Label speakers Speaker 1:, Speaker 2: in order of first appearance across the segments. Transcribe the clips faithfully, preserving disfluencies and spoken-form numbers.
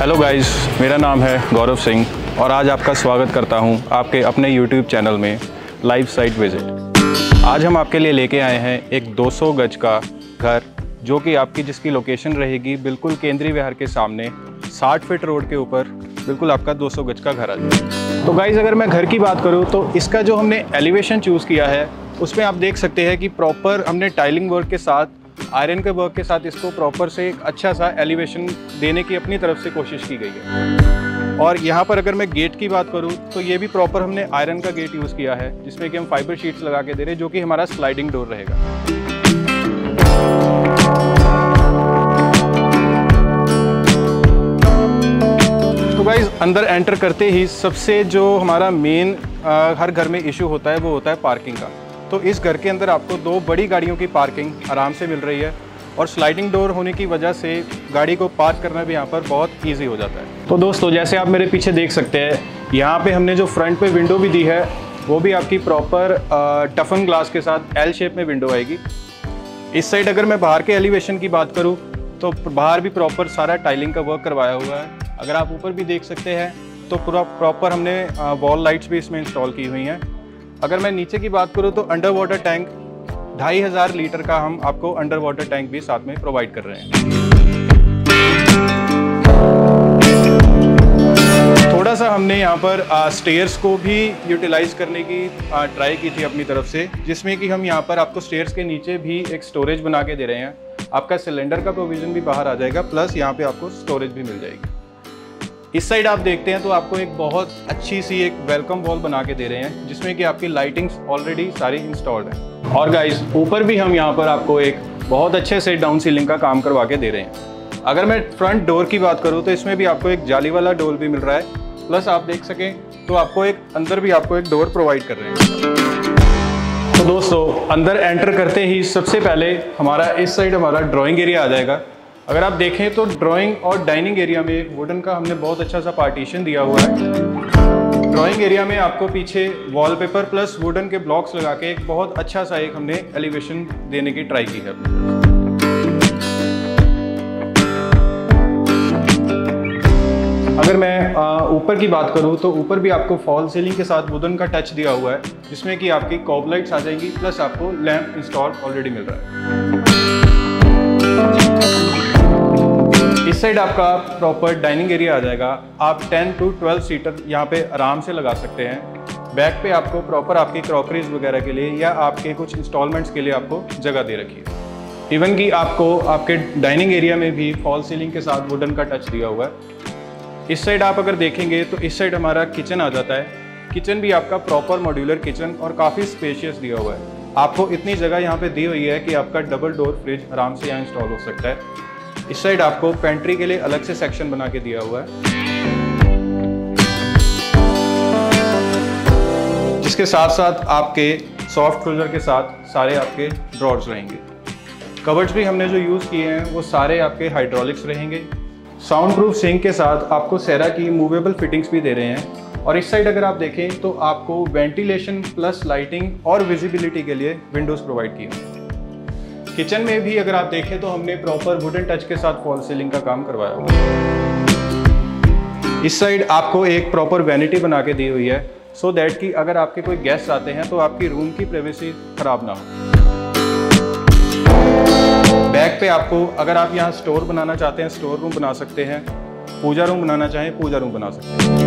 Speaker 1: Hello guys, मेरा नाम है गौरव सिंह और आज आपका स्वागत करता हूं आपके अपने यूट्यूब चैनल में लाइव साइट विजिट। आज हम आपके लिए लेके आए हैं एक दो सौ गज का घर, जो कि आपकी जिसकी लोकेशन रहेगी बिल्कुल केंद्रीय विहार के सामने साठ फीट रोड के ऊपर बिल्कुल आपका दो सौ गज का घर आ जाए। तो गाइस, अगर मैं घर की बात करूँ तो इसका जो हमने एलिवेशन चूज़ किया है उसमें आप देख सकते हैं कि प्रॉपर हमने टाइलिंग वर्क के साथ, आयरन के वर्क के साथ इसको प्रॉपर से एक अच्छा सा एलिवेशन देने की अपनी तरफ से कोशिश की गई है। और यहाँ पर अगर मैं गेट की बात करूँ तो ये भी प्रॉपर हमने आयरन का गेट यूज़ किया है, जिसमें कि हम फाइबर शीट्स लगा के दे रहे हैं, जो कि हमारा स्लाइडिंग डोर रहेगा। तो गाइस, अंदर एंटर करते ही सबसे जो हमारा मेन हर घर में इशू होता है वो होता है पार्किंग का। तो इस घर के अंदर आपको दो बड़ी गाड़ियों की पार्किंग आराम से मिल रही है और स्लाइडिंग डोर होने की वजह से गाड़ी को पार्क करना भी यहाँ पर बहुत इजी हो जाता है। तो दोस्तों, जैसे आप मेरे पीछे देख सकते हैं, यहाँ पे हमने जो फ्रंट पे विंडो भी दी है वो भी आपकी प्रॉपर टफन ग्लास के साथ एल शेप में विंडो आएगी। इस साइड अगर मैं बाहर के एलिवेशन की बात करूँ तो बाहर भी प्रॉपर सारा टाइलिंग का वर्क करवाया हुआ है। अगर आप ऊपर भी देख सकते हैं तो पूरा प्रॉपर हमने वॉल लाइट्स भी इसमें इंस्टॉल की हुई हैं। अगर मैं नीचे की बात करूं तो अंडर वाटर टैंक ढाई हज़ार लीटर का हम आपको अंडर वाटर टैंक भी साथ में प्रोवाइड कर रहे हैं। थोड़ा सा हमने यहाँ पर स्टेयर्स को भी यूटिलाइज करने की ट्राई की थी अपनी तरफ से, जिसमें कि हम यहाँ पर आपको स्टेयर्स के नीचे भी एक स्टोरेज बना के दे रहे हैं। आपका सिलेंडर का प्रोविजन भी बाहर आ जाएगा, प्लस यहाँ पे आपको स्टोरेज भी मिल जाएगी। इस साइड आप देखते हैं तो आपको एक बहुत अच्छी सी एक वेलकम वॉल बना के दे रहे हैं, जिसमें कि आपकी लाइटिंग्स ऑलरेडी सारी इंस्टॉल्ड है। और गाइस, ऊपर भी हम यहाँ पर आपको एक बहुत अच्छे से डाउन सीलिंग का काम करवा के दे रहे हैं। अगर मैं फ्रंट डोर की बात करूँ तो इसमें भी आपको एक जाली वाला डोर भी मिल रहा है, प्लस आप देख सकें तो आपको एक अंदर भी आपको एक डोर प्रोवाइड कर रहे हैं। तो दोस्तों, अंदर एंटर करते ही सबसे पहले हमारा इस साइड हमारा ड्राइंग एरिया आ जाएगा। अगर आप देखें तो ड्राइंग और डाइनिंग एरिया में एक वुडन का हमने बहुत अच्छा सा पार्टीशन दिया हुआ है। ड्राइंग एरिया में आपको पीछे वॉलपेपर प्लस वुडन के ब्लॉक्स लगा के एक बहुत अच्छा सा एक हमने एलिवेशन देने की ट्राई की है। अगर मैं ऊपर की बात करूं तो ऊपर भी आपको फॉल सीलिंग के साथ वुडन का टच दिया हुआ है, जिसमें कि आपकी कॉब लाइट्स आ जाएंगी, प्लस आपको लैंप इंस्टॉल ऑलरेडी मिल रहा है। इस साइड आपका प्रॉपर डाइनिंग एरिया आ जाएगा। आप टेन टू ट्वेल्व सीटर यहाँ पे आराम से लगा सकते हैं। बैक पे आपको प्रॉपर आपकी क्रॉकरीज वगैरह के लिए या आपके कुछ इंस्टॉलमेंट्स के लिए आपको जगह दे रखी है। इवन कि आपको आपके डाइनिंग एरिया में भी फॉल सीलिंग के साथ वुडन का टच दिया हुआ है। इस साइड आप अगर देखेंगे तो इस साइड हमारा किचन आ जाता है। किचन भी आपका प्रॉपर मॉड्यूलर किचन और काफ़ी स्पेशियस दिया हुआ है। आपको इतनी जगह यहाँ पे दी हुई है कि आपका डबल डोर फ्रिज आराम से यहाँ इंस्टॉल हो सकता है। इस साइड आपको पेंट्री के लिए अलग से सेक्शन बना के दिया हुआ है, जिसके साथ साथ आपके सॉफ्ट क्लोजर के साथ सारे आपके ड्रॉर्स रहेंगे। कवर्ड्स भी हमने जो यूज़ किए हैं वो सारे आपके हाइड्रोलिक्स रहेंगे। साउंड प्रूफ सिंक के साथ आपको सेरा की मूवेबल फिटिंग्स भी दे रहे हैं। और इस साइड अगर आप देखें तो आपको वेंटिलेशन प्लस लाइटिंग और विजिबिलिटी के लिए विंडोज़ प्रोवाइड किए हैं। किचन में भी अगर आप देखें तो हमने प्रॉपर वुडन टच के साथ फॉल सीलिंग का काम करवाया हुआ है। इस साइड आपको एक प्रॉपर वैनिटी बना के दी हुई है, सो दैट कि अगर आपके कोई गेस्ट आते हैं तो आपकी रूम की प्राइवेसी खराब ना हो। बैक पे आपको अगर आप यहाँ स्टोर बनाना चाहते हैं, स्टोर रूम बना सकते हैं। पूजा रूम बनाना चाहें, पूजा रूम बना सकते हैं।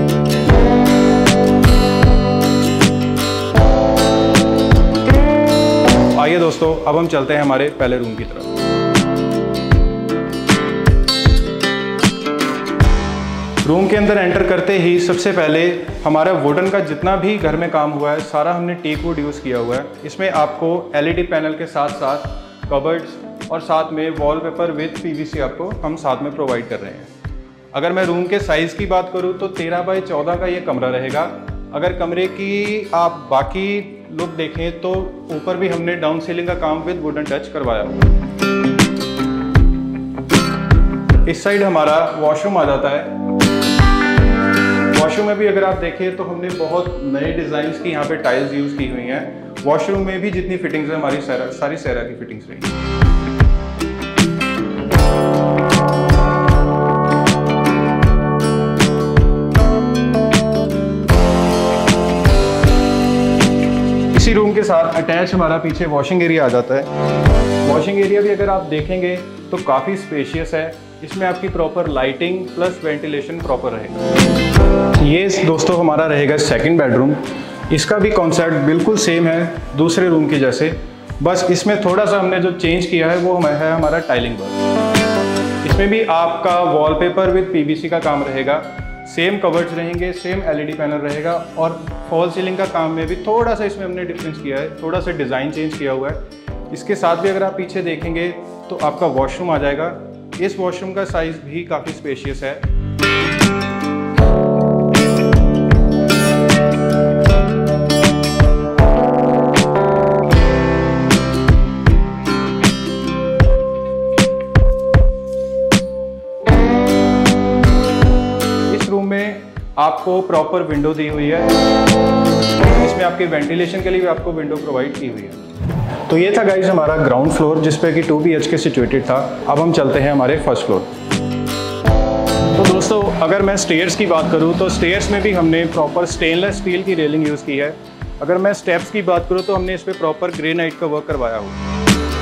Speaker 1: आइए दोस्तों, अब हम चलते हैं हमारे पहले रूम की तरफ। रूम के अंदर एंटर करते ही सबसे पहले हमारा वुडन का जितना भी घर में काम हुआ है सारा हमने टीक वुड यूज़ किया हुआ है। इसमें आपको एलईडी पैनल के साथ साथ कबर्ड्स और साथ में वॉलपेपर विद पीवीसी आपको हम साथ में प्रोवाइड कर रहे हैं। अगर मैं रूम के साइज़ की बात करूँ तो तेरह बाई चौदह का ये कमरा रहेगा। अगर कमरे की आप बाकी लुक देखें तो ऊपर भी हमने डाउन सीलिंग का काम विद वुडन टच करवाया हुआ। इस साइड हमारा वॉशरूम आ जाता है। वॉशरूम में भी अगर आप देखें तो हमने बहुत नए डिज़ाइंस की यहाँ पे टाइल्स यूज़ की हुई हैं। वॉशरूम में भी जितनी फिटिंग्स है हमारी सारा सारी सेरा की फिटिंग्स रही हैं। के साथ अटैच हमारा पीछे वॉशिंग एरिया आ जाता है। वॉशिंग एरिया भी अगर आप देखेंगे तो काफ़ी स्पेशियस है। इसमें आपकी proper lighting plus ventilation proper रहेगा। ये दोस्तों हमारा रहेगा सेकंड बेडरूम। इसका भी कॉन्सेप्ट बिल्कुल सेम है दूसरे रूम के जैसे, बस इसमें थोड़ा सा हमने जो चेंज किया है वो है हमारा टाइलिंग वर्क। इसमें भी आपका वॉलपेपर विद पीवीसी का काम रहेगा, सेम कवर्स रहेंगे, सेम एलईडी पैनल रहेगा और फॉल सीलिंग का काम में भी थोड़ा सा इसमें हमने डिफरेंस किया है, थोड़ा सा डिज़ाइन चेंज किया हुआ है। इसके साथ भी अगर आप पीछे देखेंगे तो आपका वॉशरूम आ जाएगा। इस वॉशरूम का साइज़ भी काफ़ी स्पेशियस है। आपको प्रॉपर विंडो दी हुई है, इसमें आपके वेंटिलेशन के लिए भी आपको विंडो प्रोवाइड की हुई है। तो ये था गाइज हमारा ग्राउंड फ्लोर जिस पे कि two B H K situated था। अब हम चलते हैं हमारे फर्स्ट फ्लोर। तो दोस्तों अगर मैं स्टेयर्स की बात करूं तो स्टेयर्स में भी हमने प्रॉपर स्टेनलेस स्टील की रेलिंग यूज़ की है। अगर मैं स्टेप्स की बात करूँ तो हमने इस पर प्रॉपर ग्रेनाइट का वर्क करवाया हुआ।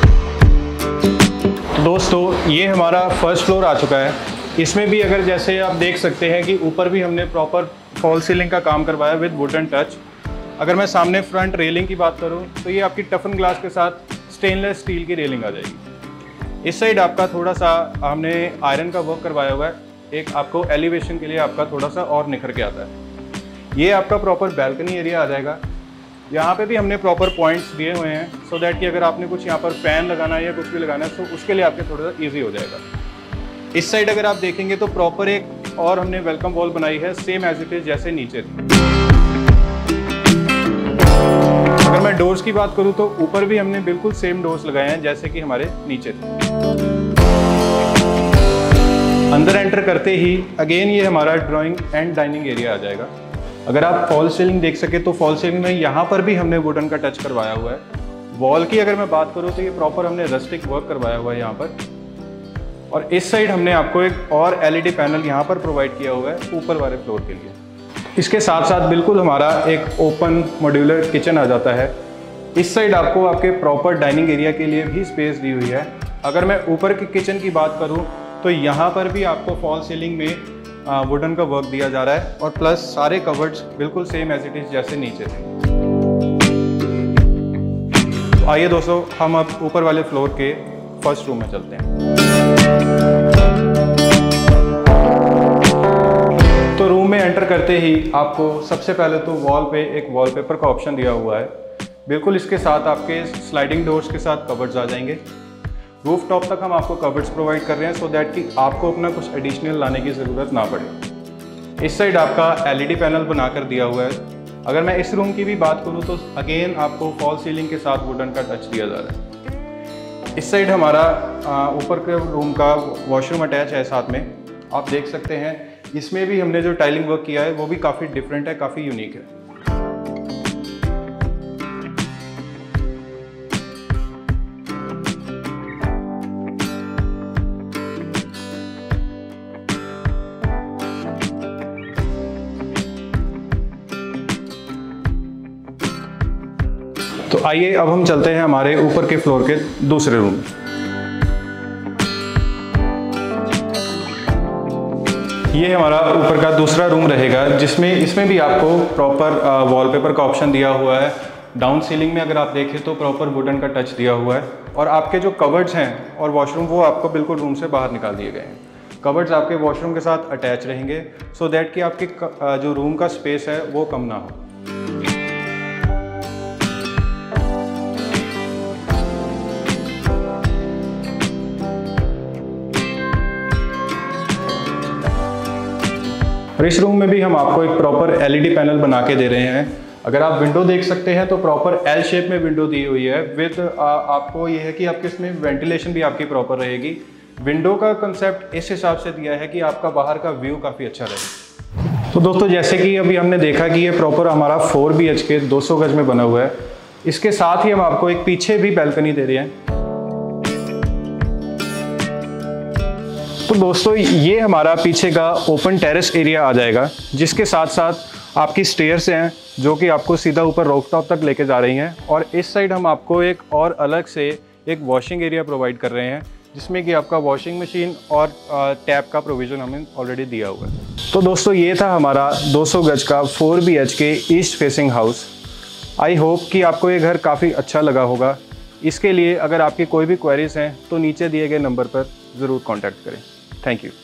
Speaker 1: तो दोस्तों ये हमारा फर्स्ट फ्लोर आ चुका है। इसमें भी अगर जैसे आप देख सकते हैं कि ऊपर भी हमने प्रॉपर फॉल सीलिंग का काम करवाया विद वुडन टच। अगर मैं सामने फ्रंट रेलिंग की बात करूं तो ये आपकी टफन ग्लास के साथ स्टेनलेस स्टील की रेलिंग आ जाएगी। इस साइड आपका थोड़ा सा हमने आयरन का वर्क करवाया हुआ है, एक आपको एलिवेशन के लिए आपका थोड़ा सा और निखर के आता है। ये आपका प्रॉपर बैल्कनी एरिया आ जाएगा। यहाँ पे भी हमने प्रॉपर पॉइंट्स दिए हुए हैं सो दैट कि अगर आपने कुछ यहाँ पर फैन लगाना है या कुछ भी लगाना है तो उसके लिए आपके थोड़ा सा ईजी हो जाएगा। इस साइड अगर आप देखेंगे तो प्रॉपर एक और हमने वेलकम वॉल बनाई है, सेम एज इट इज जैसे नीचे थी। अगर मैं डोर्स की बात करूं तो ऊपर भी हमने बिल्कुल सेम डोर्स लगाए हैं जैसे कि हमारे नीचे थे। अंदर एंटर करते ही अगेन ये हमारा ड्राइंग एंड डाइनिंग एरिया आ जाएगा। अगर आप फॉल सीलिंग देख सके तो फॉल सीलिंग में यहाँ पर भी हमने वुडन का टच करवाया हुआ है। वॉल की अगर मैं बात करूँ तो ये प्रॉपर हमने रस्टिक वर्क करवाया हुआ है यहाँ पर। और इस साइड हमने आपको एक और एलईडी पैनल यहाँ पर प्रोवाइड किया हुआ है ऊपर वाले फ्लोर के लिए। इसके साथ साथ बिल्कुल हमारा एक ओपन मॉड्यूलर किचन आ जाता है। इस साइड आपको आपके प्रॉपर डाइनिंग एरिया के लिए भी स्पेस दी हुई है। अगर मैं ऊपर की किचन की बात करूँ तो यहाँ पर भी आपको फॉल सीलिंग में वुडन का वर्क दिया जा रहा है और प्लस सारे कवर्ड्स बिल्कुल सेम एज इट इज जैसे नीचे थे। तो आइए दोस्तों हम अब ऊपर वाले फ्लोर के फर्स्ट रूम में चलते हैं। तो रूम में एंटर करते ही आपको सबसे पहले तो वॉल पे एक वॉलपेपर का ऑप्शन दिया हुआ है। बिल्कुल इसके साथ आपके स्लाइडिंग डोर्स के साथ कवर्ड्स आ जाएंगे। रूफ टॉप तक हम आपको कवर्ड्स प्रोवाइड कर रहे हैं सो दैट कि आपको अपना कुछ एडिशनल लाने की ज़रूरत ना पड़े। इस साइड आपका एलईडी पैनल बनाकर दिया हुआ है। अगर मैं इस रूम की भी बात करूँ तो अगेन आपको फॉल सीलिंग के साथ वुडन का टच दिया जा रहा है। इस साइड हमारा ऊपर के रूम का वॉशरूम अटैच है साथ में, आप देख सकते हैं। इसमें भी हमने जो टाइलिंग वर्क किया है वो भी काफ़ी डिफरेंट है, काफ़ी यूनिक है। तो आइए अब हम चलते हैं हमारे ऊपर के फ्लोर के दूसरे रूम। ये हमारा ऊपर का दूसरा रूम रहेगा जिसमें इसमें भी आपको प्रॉपर वॉलपेपर का ऑप्शन दिया हुआ है। डाउन सीलिंग में अगर आप देखें तो प्रॉपर वुडन का टच दिया हुआ है और आपके जो कवर्ड्स हैं और वॉशरूम वो आपको बिल्कुल रूम से बाहर निकाल दिए गए हैं। कवर्ड्स आपके वॉशरूम के साथ अटैच रहेंगे सो दैट कि आपके जो रूम का स्पेस है वो कम ना हो। और इस रूम में भी हम आपको एक प्रॉपर एलईडी पैनल बना के दे रहे हैं। अगर आप विंडो देख सकते हैं तो प्रॉपर एल शेप में विंडो दी हुई है विद आपको ये है कि आपके इसमें वेंटिलेशन भी आपकी प्रॉपर रहेगी। विंडो का कंसेप्ट इस हिसाब से दिया है कि आपका बाहर का व्यू काफ़ी अच्छा रहे। तो दोस्तों जैसे कि अभी हमने देखा कि ये प्रॉपर हमारा फोर बी एच के दो सौ गज में बना हुआ है। इसके साथ ही हम आपको एक पीछे भी बैल्कनी दे रहे हैं। तो दोस्तों ये हमारा पीछे का ओपन टेरेस एरिया आ जाएगा जिसके साथ साथ आपकी स्टेयर्स हैं जो कि आपको सीधा ऊपर रूफटॉप तक लेके जा रही हैं, और इस साइड हम आपको एक और अलग से एक वॉशिंग एरिया प्रोवाइड कर रहे हैं, जिसमें कि आपका वॉशिंग मशीन और टैप का प्रोविज़न हमें ऑलरेडी दिया हुआ है। तो दोस्तों ये था हमारा दो सौ गज का four B H K east facing house. I hope कि आपको ये घर काफ़ी अच्छा लगा होगा। इसके लिए अगर आपकी कोई भी क्वेरीज हैं तो नीचे दिए गए नंबर पर ज़रूर कॉन्टैक्ट करें। Thank you.